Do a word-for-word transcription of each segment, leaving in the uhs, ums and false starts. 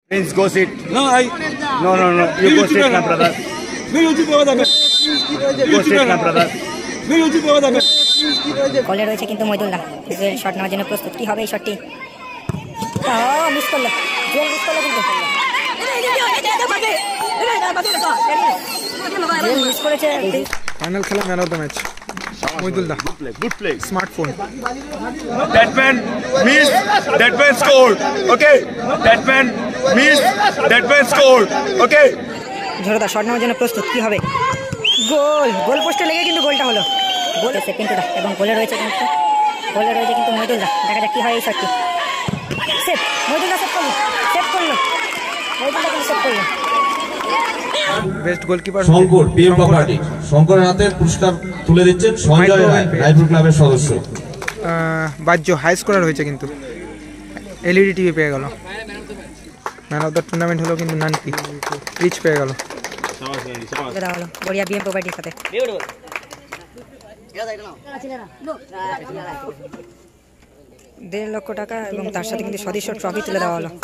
Prince, go sit. No, I. No, no, no. You go sit, my brother. Go sit, my brother. গোলে রয়েছে কিন্তু মইদুল্লাহ shot নেওয়ার জন্য প্রস্তুত। কি হবে এই শটটি? মিস করলো, জুয়েল মিস করলো কিন্তু জুয়েল মিস করেছে। ফাইনাল খেলা man of the match Moidullah. Good play, good play. Smartphone. That man missed, that man scored. Okay. That man missed, that man scored. Okay. ঝড়দা শট নেওয়ার জন্য প্রস্তুত। কি হবে? গোল, গোল পোস্টে লেগে কিন্তু গোলটা হলো। গোল এসে পিন্টুদা এবং গোলে রয়েছে কিন্তু গোলে রয়েছে কিন্তু মইদুল্লাহ। দেখা যাক কি হয় এই শটটি। সেভ, মইদুল্লাহ সেভ করলো, সেভ করলো, মইদুল্লাহ কিন্তু সেভ করলো। Best goalkeeper Shankar PM property. শঙ্করের হাতে পুরস্কার তুলে দিচ্ছেন সঞ্জয় রায়, রায়পুর ক্লাবের সদস্য। বাহ্য হাই স্কোরার হয়েছে কিন্তু এলইডি টিভি পেয়ে গেল। ম্যান অফ দ্য টুর্নামেন্ট হলো কিন্তু নানকি রিচ পেয়ে গেল। বড়িয়া বিএম প্রপার্টির সাথে দেড় লক্ষ টাকা এবং তার সাথে কিন্তু সদস্য ট্রফি তুলে দেওয়া হলো।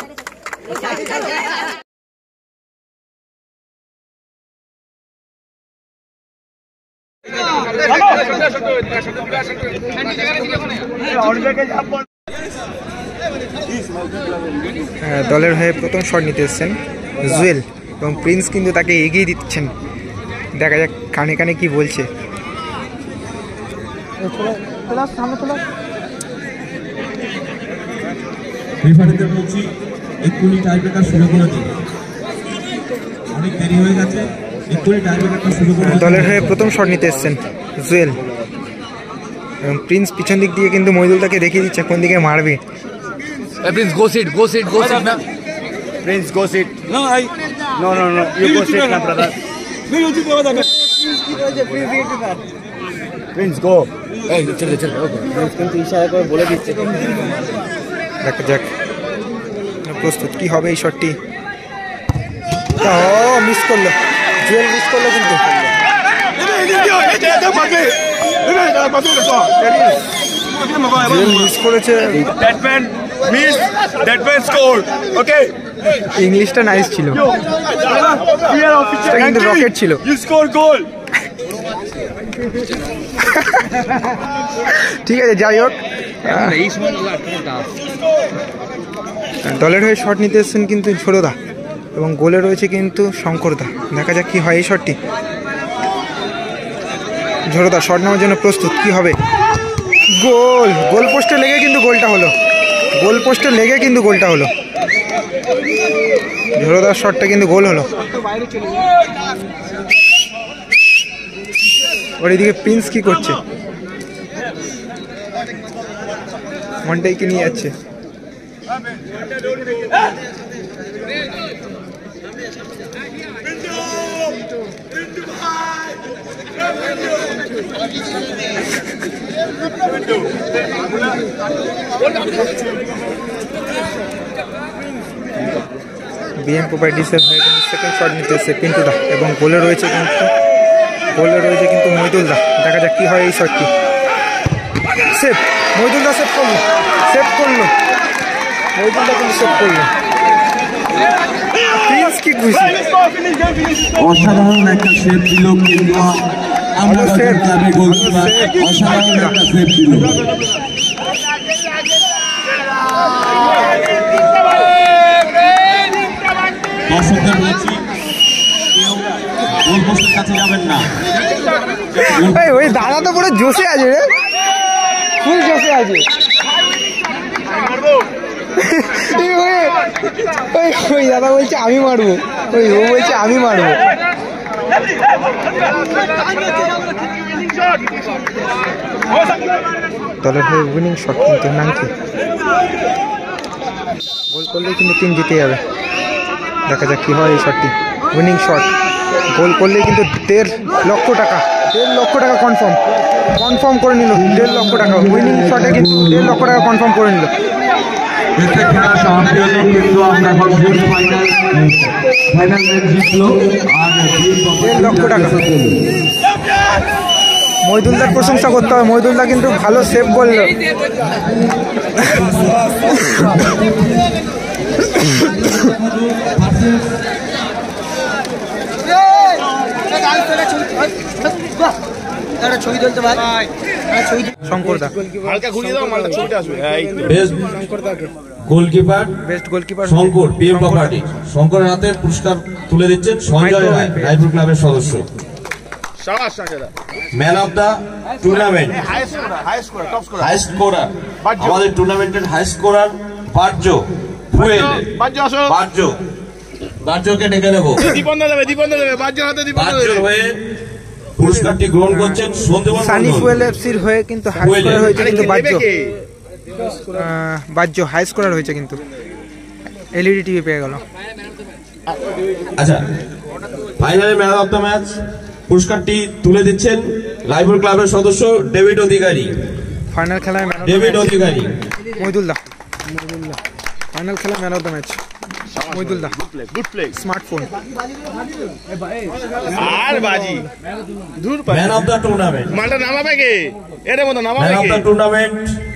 দলের হয়ে প্রথম শট নিতে এসছেন জুয়েল এবং প্রিন্স কিন্তু তাকে এগিয়ে দিচ্ছেন। দেখা যাক কানে কানে কি বলছে। রেফারিদের বলছি এক্ষুনি টাইব্রেকার শুরু করে দিন, অনেক দেরি হয়ে গেছে। এক্ষুনি টাইব্রেকারটা শুরু করে। দলের হয়ে প্রথম শট নিতে এসছেন জুয়েল এবং প্রিন্স পিছন দিক দিয়ে কিন্তু মইদুল তাকে দেখিয়ে দিচ্ছে কোন দিকে মারবে। Prince, go sit, go sit, go sit, man. Prince, go sit. No, I. No, no, no. You go sit, my brother. Prince, go. Hey, চলে চলে। Prince কিন্তু ইশারা করে বলে দিচ্ছে। দেখা যাক প্রস্তুত কি হবে এই শটটি। মিস করলো, জুয়েল মিস করলো কিন্তু জুয়েল মিস করেছে। That man missed, that man scored. Okay. ইংলিশটা নাইস ছিল, কিন্তু রকেট ছিল। You score goal. ঠিক আছে, যাই হোক দলের হয়ে শট নিতে এসছেন কিন্তু ছোটদা এবং গোলে রয়েছে কিন্তু শঙ্করদা। দেখা যাক কি হয় এই শটটি। ঝোড়দা শট নেওয়ার জন্য প্রস্তুত। কি হবে? গোল, গোল পোস্টে লেগে কিন্তু গোলটা হলো, গোল পোস্টে লেগে কিন্তু গোলটা হলো। ঝোড়দার শটটা কিন্তু গোল হলো। ওর এদিকে প্রিন্স কি করছে? মনটাইকে নিয়ে যাচ্ছে। বিএম প্রপার্টিসের সেকেন্ড শট নিতে এসেছে পিন্টুদা এবং গোলে রয়েছে কিন্তু গোলে রয়েছে কিন্তু মইদুলদা। দেখা যাক কি হয় এই শটটি। সেভ, মইদুলদা সেভ করলো, সেভ করলো মইদুলদা কিন্তু সেভ করলো। প্রিন্স কি খুশি, অসাধারণ একটা সেভ দিল কিন্তু আমরা ক্লাবে গোলকিপার অসাধারণ একটা সেভ দিল। দর্শকদের বলছি কেউ গোল পোস্টের কাছে যাবেন না। ওই দাদা তো পুরো জোশে আছে রে, ফুল জোশে আছে। ওই দাদা বলছে আমি মারবো, ওই ও বলছে আমি মারবো। দলের হয়ে উইনিং শট কিন্তু নাকি গোল করলেই কিন্তু টিম জিতে যাবে। দেখা যাক কি হয় এই শটটি। উইনিং শট, গোল করলেই কিন্তু দেড় লক্ষ টাকা দেড় লক্ষ টাকা কনফার্ম কনফার্ম করে নিল। দেড় লক্ষ টাকা উইনিং শটে কিন্তু দেড় লক্ষ টাকা কনফার্ম করে নিল। দেড় লক্ষ টাকা। মইদুলদার প্রশংসা করতে হবে, মইদুলদা কিন্তু ভালো সেভ করলো। শঙ্কর দা হালকা ঘুরিয়ে দাও মালটা ছবিটা আসবে এই তো best goalkeeper best goalkeeper Shankar PM property শঙ্করের হাতে পুরস্কার তুলে দিচ্ছেন সঞ্জয় রায় রায়পুর ক্লাবের সদস্য। শাবাশ শাকেদা man of the tournament highest scorer highest scorer top scorer high scorer আমাদের টুর্নামেন্টের হাই স্কোরার বার্জ ফুয়েল বাজ্য আসো বার্জ বার্জকে ডেকে নেব। দীপন দা দেবে দীপন দা দেবে বাজ্য হাতে দীপন দা বার্জর দেবে হয়ে পুরস্কারটি গ্রহণ করছেন সন্দীপন সানি মণ্ডল। ফুয়েল এফসির হয়ে কিন্তু হাই ফুয়েল। স্কোরার হয়েছে কিন্তু বাজ্য দেবে কে? আহ, বাজ্য হাই স্কোরার হয়েছে কিন্তু এলইডি টিভি পেয়ে গেল। আচ্ছা ফাইনালে ম্যান অফ দ্য ম্যাচ পুরস্কারটি তুলে দিচ্ছেন রায়পুর ক্লাবের সদস্য ডেভিড অধিকারী। ফাইনাল খেলায় man of the David match Adhikari Mohidul দা ফাইনাল খেলায় man of the match Mohidul দা গুড প্লে স্মার্টফোন আর বাজি দূর পায় ম্যান অফ দ্য টুর্নামেন্ট মালটা নামাবে কে এর মতো নামাবে ম্যান অফ কে the tournament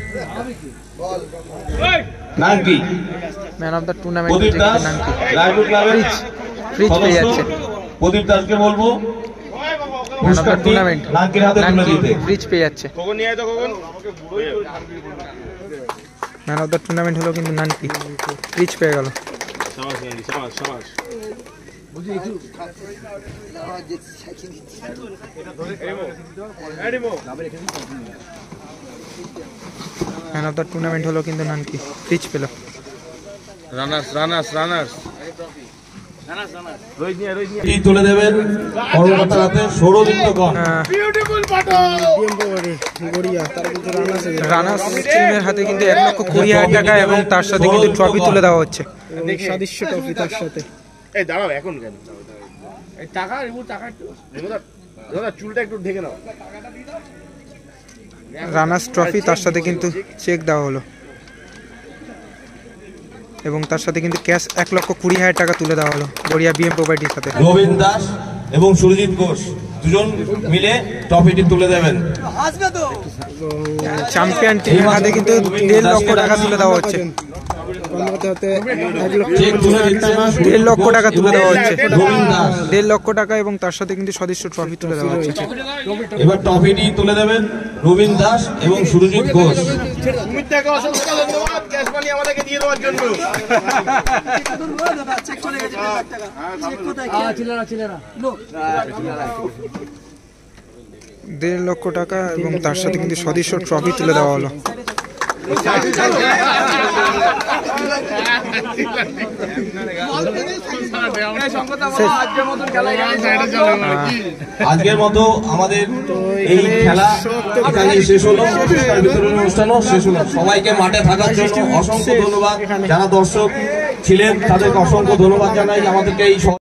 Nanki man of the tournament Pradip Das Raipur ক্লাবের ফ্রিজ পেয়ে যাচ্ছে প্রদীপ দাসকে বলবো ম্যান অফ দ্য পুরস্কারটি টুর্নামেন্ট নাঙ্কির হাতে তুলে দিতে। ফ্রিজ পেয়ে যাচ্ছে কখন নিয়ে আয় তো কখন ম্যান অফ দ্য টুর্নামেন্ট হলো কিন্তু নানকি ফ্রিজ পেয়ে গেল। শাবাশ গান্ধী শাবাশ শাবাশ ম্যান অফ দ্য টুর্নামেন্ট হলো কিন্তু নানকি ফ্রিজ পেল। রানার্স রানার্স রানার্স রোহিত নিয়ে রোহিত নিয়ে কি তুলে দেবেন কর্মকর্তার হাতে সৌরদীপ্তগণ। বিউটিফুল বাটন রানার্স টিমের হাতে কিন্তু এক লক্ষ কুড়ি হাজার টাকা এবং তার সাথে কিন্তু ট্রফি তুলে দেওয়া হচ্ছে। সাদৃশ্য ট্রফি তার সাথে এই দাঁড়াও এখন কেন এই টাকা রিমু টাকা একটু রিমুদা দাদা চুলটা একটু ঢেকে নাও রানার্স ট্রফি তার সাথে কিন্তু চেক দেওয়া হলো এবং তার সাথে কিন্তু ক্যাশ এক লক্ষ কুড়ি হাজার টাকা তুলে দেওয়া হলো গড়িয়া বিএম প্রপার্টির সাথে। রবীন দাস এবং সুরজিৎ ঘোষ দুজন মিলে ট্রফিটি তুলে দেবেন। চ্যাম্পিয়ন টিমের হাতে কিন্তু দেড় লক্ষ টাকা তুলে দেওয়া হচ্ছে চেক তুলে দিচ্ছেন দেড় লক্ষ টাকা তুলে দেওয়া হচ্ছে রবীন দাস। দেড় লক্ষ টাকা এবং তার সাথে কিন্তু সদস্য ট্রফি তুলে দেওয়া হচ্ছে। এবার ট্রফিটি তুলে দেবেন রবীন দাস এবং সুরজিৎ ঘোষ। সুমিতদাকে অসংখ্য ধন্যবাদ ক্যাশ মানি আমাদেরকে দিয়ে দেওয়ার জন্য দেড় লক্ষ টাকা এবং তার সাথে কিন্তু সদস্য ট্রফি তুলে দেওয়া হলো। আজকের মতো আমাদের এই খেলা এখানে শেষ হলো, পুরস্কার বিতরণ অনুষ্ঠানও শেষ হলো। সবাইকে মাঠে থাকার জন্য অসংখ্য ধন্যবাদ। যারা দর্শক ছিলেন তাদেরকে অসংখ্য ধন্যবাদ জানাই আমাদেরকে এই